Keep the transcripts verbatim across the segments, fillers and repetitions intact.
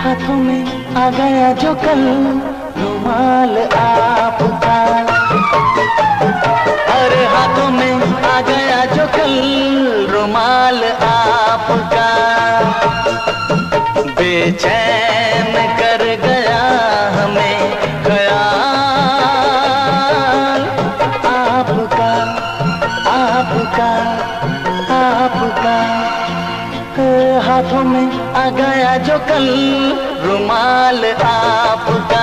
हाथों में आ गया जो कल रुमाल आपका। अरे हाथों में आ गया जो कल रुमाल आपका। बेचैन कर गया हमें ख्याल आपका आपका आपका। हाथों में आ गया जो कल रुमाल आपका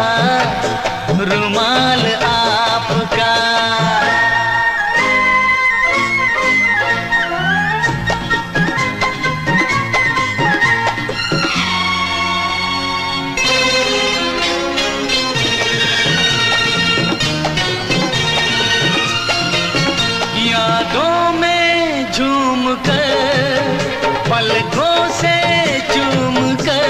रुमाल आपका। यादों में झूम कर पलकों से चूम कर,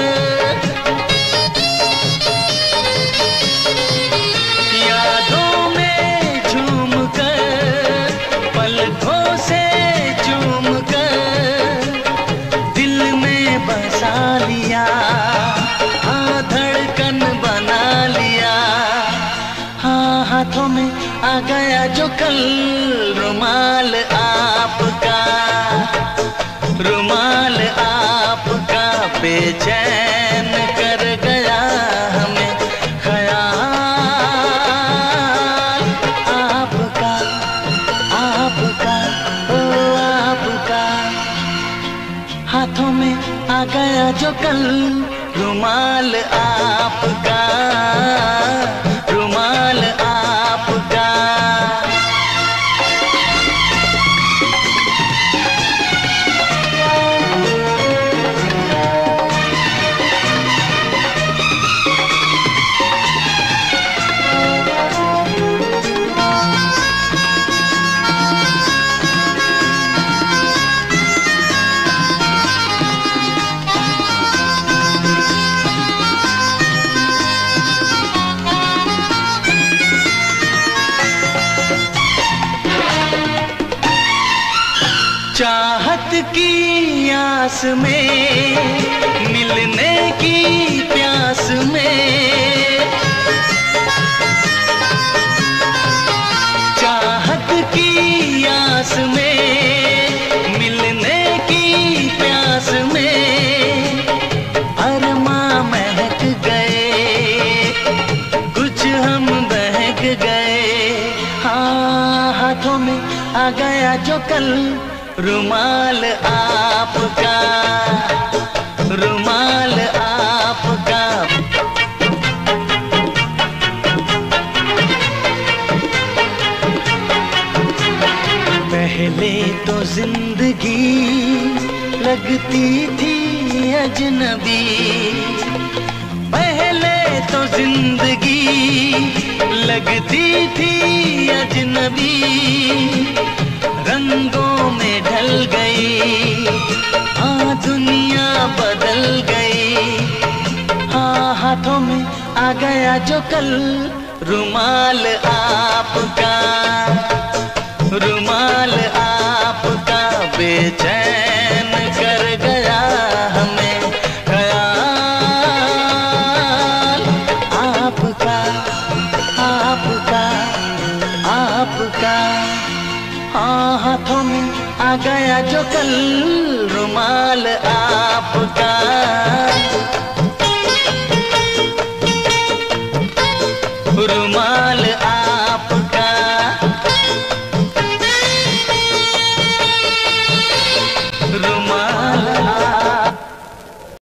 यादों में झूम कर पलकों से चूम कर, दिल में बसा लिया हाँ धड़कन बना लिया। हाँ हाथों में आ गया जो कल रुमाल आपका रुमाल आपका। बेचैन कर गया हमें ख्याल आपका आपका ओ आपका। हाथों में आ गया जो कल रुमाल आपका रुमाल आपका। चाहत की आस में मिलने की प्यास में, चाहत की आस में मिलने की प्यास में, अरमां महक गए कुछ हम बहक गए। हाँ हाथों में आ गया जो कल रुमाल आपका रुमाल आपका। पहले तो जिंदगी लगती थी अजनबी, पहले तो जिंदगी लगती थी अजनबी। रंगों में ढल गई हाँ दुनिया बदल गई। हाँ हाथों में आ गया जो कल रुमाल आपका रुमाल आपका। बेचैन कर गया हमें ख्याल आपका आपका आपका। हाँ हाथों में आ गया जो कल रुमाल आपका